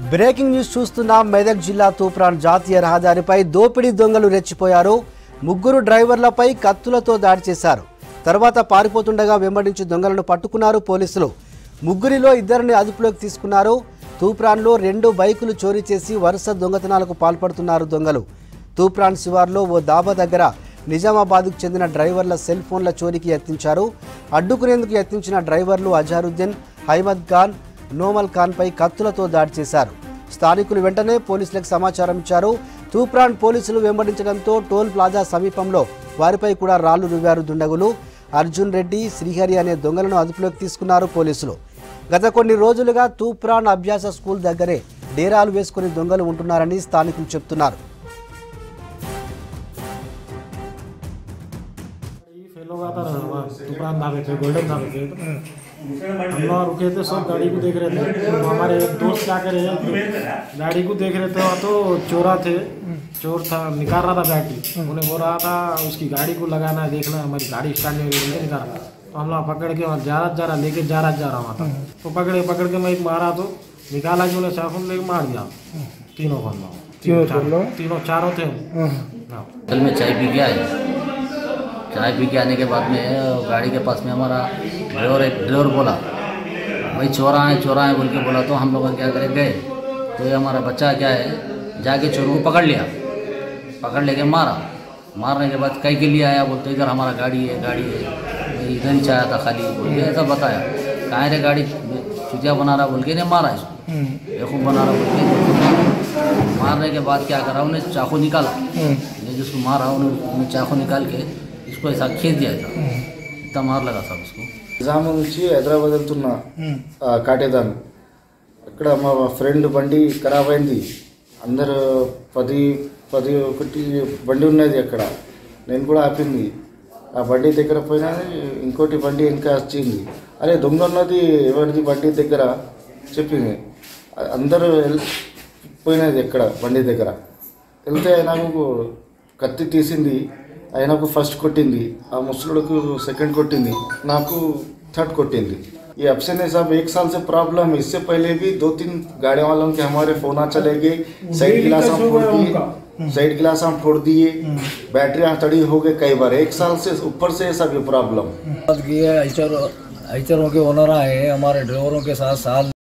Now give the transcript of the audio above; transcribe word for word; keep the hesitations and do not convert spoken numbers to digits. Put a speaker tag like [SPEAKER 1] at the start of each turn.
[SPEAKER 1] Breaking news చూస్తున్నాం. మెదక్ జిల్లా తూప్రాన్ జాతీయ రహదారిపై దోపిడీ దొంగలు రెచ్చిపోయారు. ముగ్గురు డ్రైవర్లపై కత్తులతో దాడి చేశారు. తర్వాత పారిపోతుండగా వెంబడించి దొంగలను పట్టుకున్నారు పోలీసులు. ముగ్గురిలో ఇద్దరిని అదుపులోకి తీసుకున్నారు. తూప్రాన్లో రెండు బైకులు చోరీ చేసి వరుస దొంగతనాలకు పాల్పడుతున్నారు దొంగలు. తూప్రాన్ శివార్లో ఓ దాబా దగ్గర నిజామాబాద్కు చెందిన డ్రైవర్ల సెల్ ఫోన్ల చోరీకి యత్నించారు. అడ్డుకునేందుకు యత్నించిన డ్రైవర్లు అజారుద్దీన్, అహ్మద్ ఖాన్, నోమల్ ఖాన్పై కత్తులతో దాడి చేశారు. స్థానికులు వెంటనే పోలీసులకు సమాచారం ఇచ్చారు. తూప్రాన్ పోలీసులు వెంబడించడంతో టోల్ ప్లాజా సమీపంలో వారిపై కూడా రాళ్లు రువ్వారు దుండగులు. అర్జున్ రెడ్డి, శ్రీహరి అనే దొంగలను అదుపులోకి తీసుకున్నారు పోలీసులు. గత కొన్ని రోజులుగా తూప్రాన్ అభ్యాస స్కూల్ దగ్గరే డేరాలు వేసుకుని దొంగలు ఉంటున్నారని స్థానికులు చెప్తున్నారు.
[SPEAKER 2] हम लोग रुके थे, सब गाड़ी को देख रहे थे. तो हमारे एक दोस्त क्या करे, गाड़ी को देख रहे थे तो चोरा थे, चोर था, निकाल रहा था बैटरी. उन्हें बोल रहा था उसकी गाड़ी को लगाना है, देखना है हमारी गाड़ी स्टार्ट नहीं हो रही, निकाल रहा. तो हम लोग पकड़ के वहाँ जा रहा जा रहा लेके जा रहा जा रहा था. तो पकड़े पकड़ के मैं एक मारा तो निकाला कि उन्हें चाकू लेके मार दिया तीनों को. हम लोग तीनों चारों थे.
[SPEAKER 3] कल में चाय पी के आए. चाय पी के आने के बाद में गाड़ी के पास में हमारा ड्राइवर एक ड्राइवर बोला भाई चोरा है चोरा है बोल के बोला. तो हम लोग क्या करे गए तो ये हमारा बच्चा क्या है जाके चोरों को पकड़ लिया. पकड़ लेके मारा. मारने के बाद कई के लिए आया बोलते इधर हमारा गाड़ी है गाड़ी है इधर ही चाया था खाली बोल के ऐसा बताया. कहाँ रे गाड़ी चुतिया बना रहा बोल के ने मारा इसको बेवकूफ़ बना रहा बोल के. मारने के बाद क्या करा उन्हें चाकू निकाला. जिसको मारा उन्हें चाकू निकाल के इसको ऐसा खींच दिया था. इतना मार लगा सब उसको.
[SPEAKER 4] నిజాం నుంచి హైదరాబాద్ వెళ్తున్నా కాటేదాను. అక్కడ మా ఫ్రెండ్ బండి ఖరాబ్ అయింది. అందరు పది పది ఒకటి బండి ఉన్నది అక్కడ. నేను కూడా ఆపింది. ఆ బండి దగ్గర పోయినా ఇంకోటి బండి ఇంకా వచ్చింది. అరే దొంగ ఉన్నది ఎవరిది బండి దగ్గర చెప్పింది. అందరూ పోయినది ఎక్కడ బండి దగ్గర వెళ్తే నాకు కత్తి తీసింది. ఆయనకు ఫస్ట్ కొట్టింది, ఆ ముసలుడికి సెకండ్ కొట్టింది, నాకు थर्ड कोटिंदी. ये अब से नहीं साहब एक साल से प्रॉब्लम है. इससे पहले भी दो तीन गाड़ी वालों के हमारे फोन चले गए. साइड गिलास हम फोड़ दिए साइड गिलास हम फोड़ दिए बैटरी तड़ी हो गए कई बार. एक साल से ऊपर से सब ये प्रॉब्लम.
[SPEAKER 5] ऐचरों के ओनर आए हमारे ड्राइवरों के साथ साल